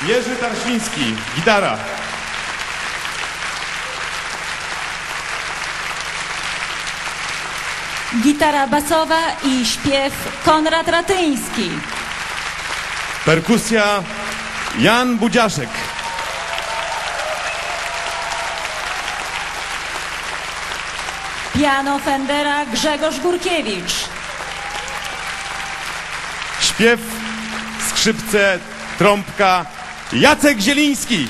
Jerzy Tarsiński, gitara. Gitara basowa i śpiew Konrad Ratyński. Perkusja Jan Budziaszek. Piano Fendera Grzegorz Górkiewicz. Śpiew, skrzypce, trąbka Jacek Zieliński.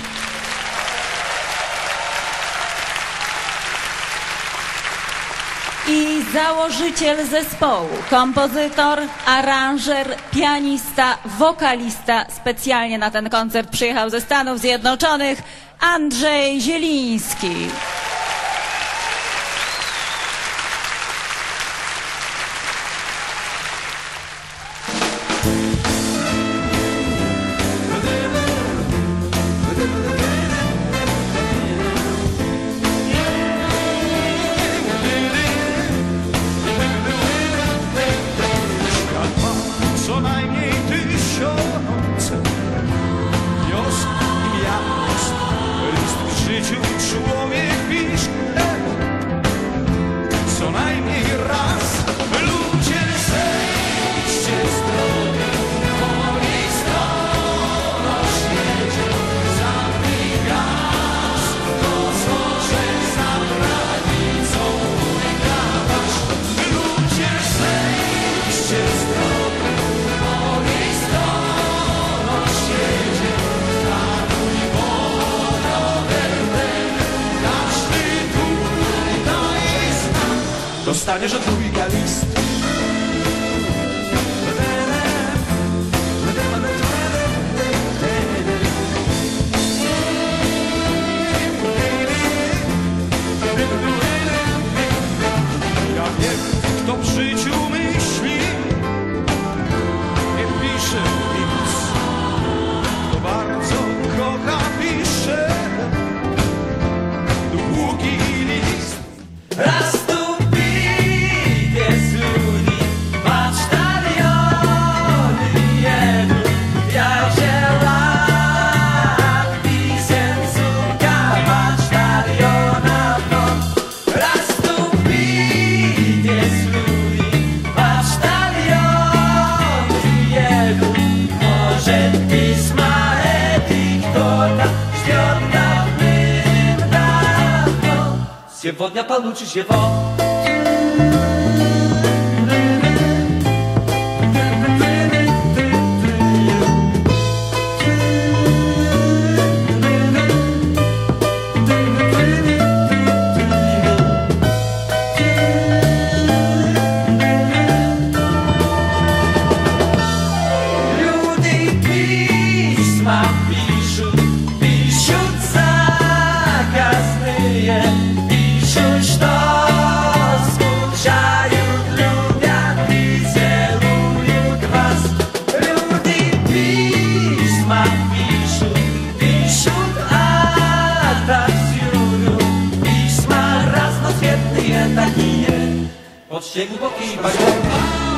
I założyciel zespołu, kompozytor, aranżer, pianista, wokalista. Specjalnie na ten koncert przyjechał ze Stanów Zjednoczonych Andrzej Zieliński. Co najmniej 1000 wiosk i miast, list w życiu człowiek pisze. Co najmniej raz ludzie zejdźcie z drogi, oni stonosz jedzie, zamknij gaz, to złoże za prawicą lekarz. Ludzie zejdźcie z drogi. Dostaniesz od dwójka list. Ja wiem, kto w życiu myśli, nie pisze nic. Kto bardzo kocha, pisze długi list. Raz Сегодня получишь его. Люди письма пишут, пишут заказные. Что скучают, любят и целуют вас. Люди письма пишут, пишут отовсюду. Письма разноцветные такие, почти глубокие.